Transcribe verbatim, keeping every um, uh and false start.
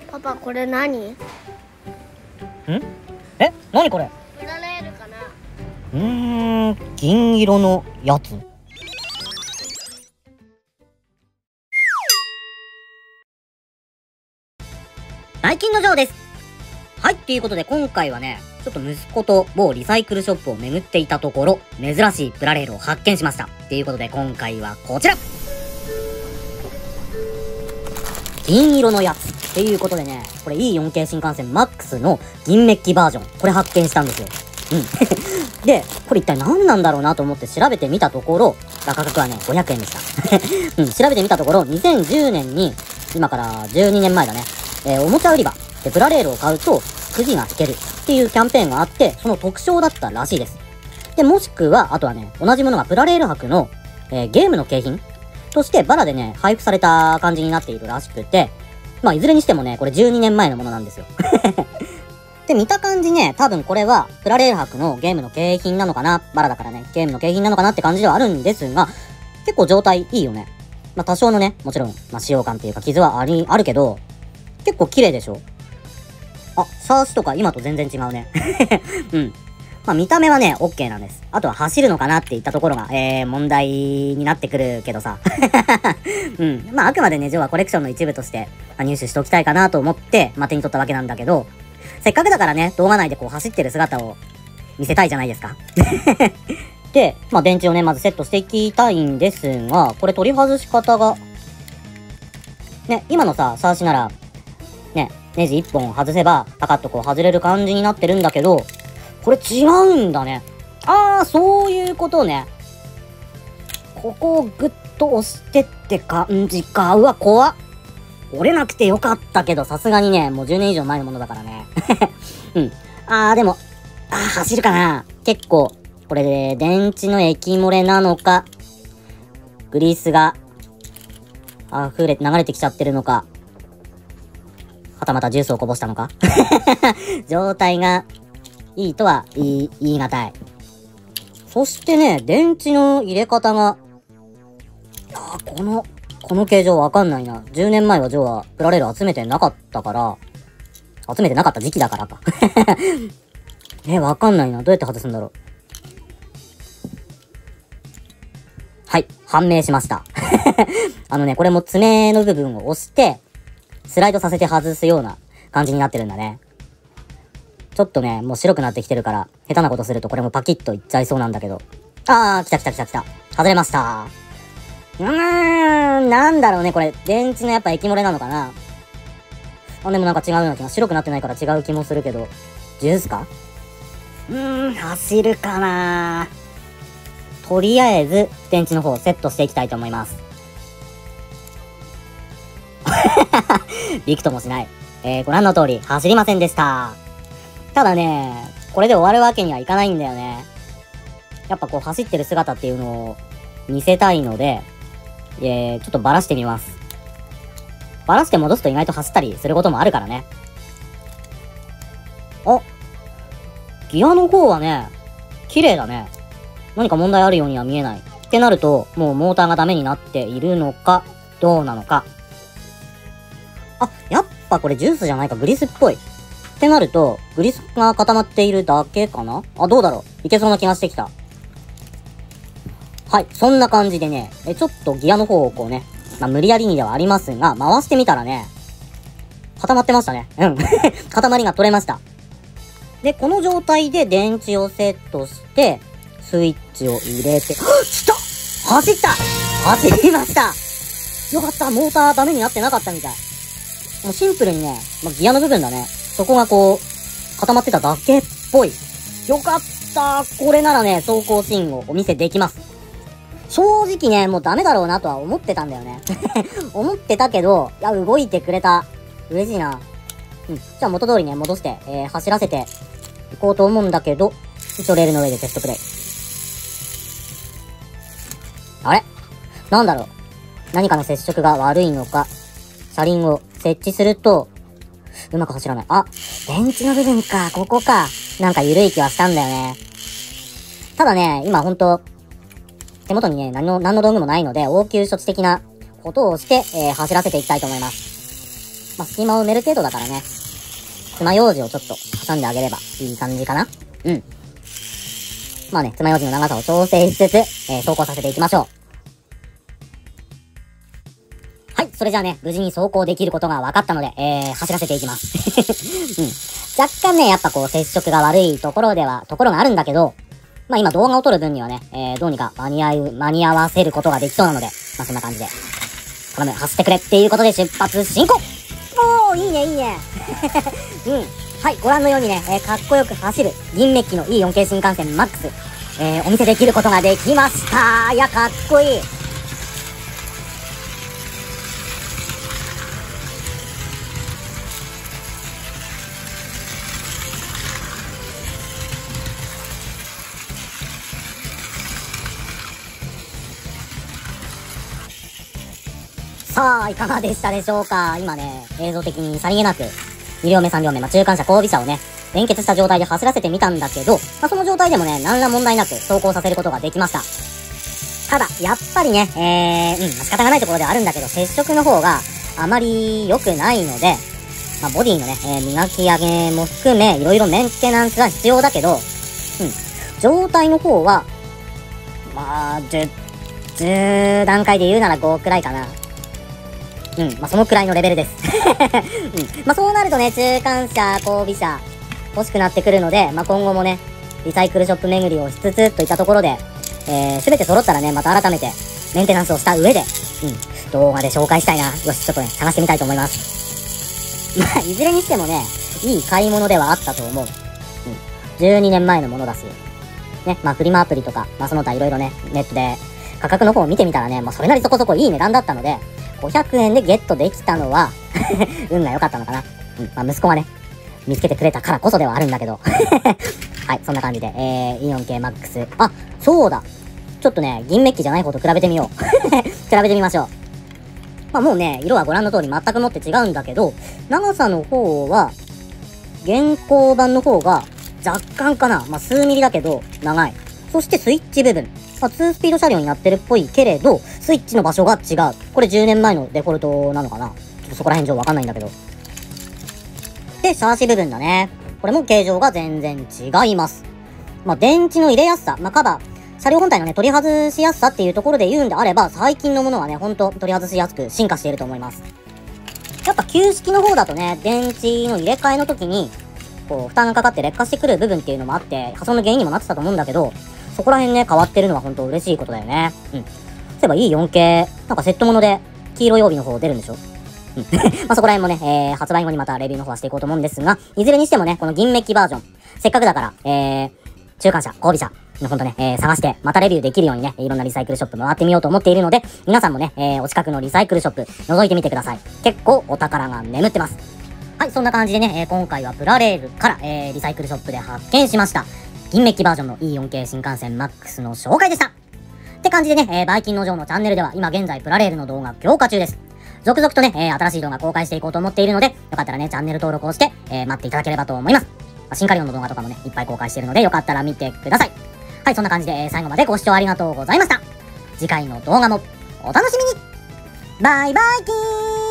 パパ、これ何？ん？ え、何これ？ プラレールかな？ うーん、銀色のやつ。バイキングジョーです。はい、ということで今回はね、ちょっと息子と某リサイクルショップを巡っていたところ、珍しいプラレールを発見しました。ということで今回はこちら、銀色のやつ。っていうことでね、これ イーよんケー 新幹線 マックス の銀メッキバージョン。これ発見したんですよ。うん。で、これ一体何なんだろうなと思って調べてみたところ、価格はね、ごひゃくえんでした。うん、調べてみたところ、にせんじゅうねんに、今からじゅうにねんまえだね、えー、おもちゃ売り場でプラレールを買うと、くじが引けるっていうキャンペーンがあって、その特徴だったらしいです。で、もしくは、あとはね、同じものがプラレール博の、えー、ゲームの景品としてバラでね、配布された感じになっているらしくて、まあ、いずれにしてもね、これじゅうにねんまえのものなんですよ。で、見た感じね、多分これは、プラレール博のゲームの景品なのかな、バラだからね、ゲームの景品なのかなって感じではあるんですが、結構状態いいよね。まあ、多少のね、もちろん、まあ、使用感っていうか傷はあり、あるけど、結構綺麗でしょ？あ、サーシとか今と全然違うね。うん。まあ、見た目はね、OK なんです。あとは走るのかなっていったところが、えー、問題になってくるけどさ。うん。まあ、あくまでね、ジョーはコレクションの一部として、まあ、入手しておきたいかなと思って、まあ、手に取ったわけなんだけど、せっかくだからね、動画内でこう走ってる姿を見せたいじゃないですか。で、まあ、電池をね、まずセットしていきたいんですが、これ取り外し方が、ね、今のさ、サーシなら、ね、ネジいっぽん外せば、パカッとこう外れる感じになってるんだけど、これ違うんだね。あー、そういうことね。ここをグッと押してって感じか。うわ、怖っ。折れなくてよかったけど、さすがにね、もうじゅうねん以上前のものだからね。うん。あー、でも、あー、走るかな。結構、これで、電池の液漏れなのか、グリースが、あふれ、流れてきちゃってるのか、はたまたジュースをこぼしたのか状態がいいとは言い、言い難い。そしてね、電池の入れ方が、あー、この、この形状わかんないな。じゅうねんまえはジョーはプラレール集めてなかったから、集めてなかった時期だからか。え、わかんないな。どうやって外すんだろう。はい、判明しました。あのね、これも爪の部分を押して、スライドさせて外すような感じになってるんだね。ちょっとね、もう白くなってきてるから、下手なことするとこれもパキッといっちゃいそうなんだけど。あー、来た来た来た来た。外れました。うーん、なんだろうね、これ。電池のやっぱ液漏れなのかな。あ、でもなんか違うような気が、白くなってないから違う気もするけど。ジュースか？うーん、走るかな。とりあえず、電池の方をセットしていきたいと思います。びくともしない。えー、ご覧の通り、走りませんでした。ただね、これで終わるわけにはいかないんだよね。やっぱこう走ってる姿っていうのを見せたいので、えー、ちょっとバラしてみます。バラして戻すと意外と走ったりすることもあるからね。あ、ギアの方はね、綺麗だね。何か問題あるようには見えない。ってなると、もうモーターがダメになっているのか、どうなのか。あ、やっぱこれジュースじゃないか、グリスっぽい。ってなると、グリスが固まっているだけかな？あ、どうだろう？いけそうな気がしてきた。はい、そんな感じでね、え、ちょっとギアの方をこうね、まあ、無理やりにではありますが、回してみたらね、固まってましたね。うん。塊が取れました。で、この状態で電池をセットして、スイッチを入れて、はっ！来た！走った！走りました！よかった、モーターダメになってなかったみたい。もうシンプルにね、まあ、ギアの部分だね。そこがこう、固まってただけっぽい。よかったー。これならね、走行シーンをお見せできます。正直ね、もうダメだろうなとは思ってたんだよね。思ってたけど、いや、動いてくれた。嬉しいな。うん。じゃあ元通りね、戻して、えー、走らせていこうと思うんだけど、一応レールの上でテストプレイ。あれ？なんだろう。何かの接触が悪いのか、車輪を設置すると、うまく走らない。あ、電池の部分か、ここか。なんか緩い気はしたんだよね。ただね、今ほんと、手元にね、何の、何の道具もないので、応急処置的なことをして、えー、走らせていきたいと思います。 まあ、隙間を埋める程度だからね。爪楊枝をちょっと挟んであげればいい感じかな。うん。まあね、爪楊枝の長さを調整しつつ、えー、走行させていきましょう。はい、それじゃあね、無事に走行できることが分かったので、えー、走らせていきます。うん。若干ね、やっぱこう、接触が悪いところでは、ところがあるんだけど、まあ今動画を撮る分にはね、えー、どうにか間に合う、間に合わせることができそうなので、まあそんな感じで、頼む、走ってくれっていうことで出発進行。おー、いいね、いいね。うん。はい、ご覧のようにね、えー、かっこよく走る、銀メッキの イーよんケー 新幹線マックス、えー、お見せできることができました。いや、かっこいい。さあ、いかがでしたでしょうか。今ね、映像的にさりげなく、に両目さん両目、まあ、中間車後尾車をね、連結した状態で走らせてみたんだけど、まあ、その状態でもね、何ら問題なく走行させることができました。ただ、やっぱりね、えー、うん、まあ、仕方がないところではあるんだけど、接触の方があまり良くないので、まあ、ボディのね、えー、磨き上げも含め、いろいろメンテナンスが必要だけど、うん、状態の方は、まあ、じゅう、じゅう段階で言うならごくらいかな。うん。まあ、そのくらいのレベルです。うん。まあ、そうなるとね、中間車、後尾車、欲しくなってくるので、まあ、今後もね、リサイクルショップ巡りをしつつ、といったところで、えー、すべて揃ったらね、また改めて、メンテナンスをした上で、うん、動画で紹介したいな。よし、ちょっとね、探してみたいと思います。まあ、いずれにしてもね、いい買い物ではあったと思う。うん。じゅうにねんまえのものだし、ね、まあ、フリマアプリとか、まあ、その他いろいろね、ネットで、価格の方を見てみたらね、まあ、それなりそこそこいい値段だったので、ごひゃくえんでゲットできたのは運が良かったのかな。うん。まあ、息子がね、見つけてくれたからこそではあるんだけど。はい、そんな感じで、えー、イーよんケーマックス。あ、そうだ。ちょっとね、銀メッキじゃない方と比べてみよう。比べてみましょう。まあ、もうね、色はご覧の通り全くもって違うんだけど、長さの方は、現行版の方が若干かな。まあ、数ミリだけど、長い。そしてスイッチ部分。まあ、にスピード車両になってるっぽいけれど、スイッチの場所が違う。これじゅうねんまえのデフォルトなのかな。ちょっとそこら辺上わかんないんだけど。で、シャーシ部分だね。これも形状が全然違います。まあ、電池の入れやすさ。まあ、カバー、車両本体のね、取り外しやすさっていうところで言うんであれば、最近のものはね、ほんと取り外しやすく進化していると思います。やっぱ旧式の方だとね、電池の入れ替えの時に、こう、負担がかかって劣化してくる部分っていうのもあって、破損の原因にもなってたと思うんだけど、そこら辺ね、変わってるのは本当嬉しいことだよね。うん。そういえば イーよんケー、なんかセットもので、黄色い帯の方出るんでしょ。うん。まあそこら辺もね、えー、発売後にまたレビューの方はしていこうと思うんですが、いずれにしてもね、この銀メッキバージョン、せっかくだから、えー、中間車、後尾車、ほんとね、えー、探して、またレビューできるようにね、いろんなリサイクルショップ回ってみようと思っているので、皆さんもね、えー、お近くのリサイクルショップ、覗いてみてください。結構お宝が眠ってます。はい、そんな感じでね、えー、今回はプラレールから、えー、リサイクルショップで発見しました。銀メッキバージョンの イーよんケー 新幹線マックスの紹介でした。って感じでね、えー、バイキンの城のチャンネルでは今現在プラレールの動画強化中です。続々とね、えー、新しい動画公開していこうと思っているので、よかったらね、チャンネル登録をして、えー、待っていただければと思います。まあ、シンカリオンの動画とかもね、いっぱい公開しているので、よかったら見てください。はい、そんな感じで、えー、最後までご視聴ありがとうございました。次回の動画もお楽しみに。バイバイキーン。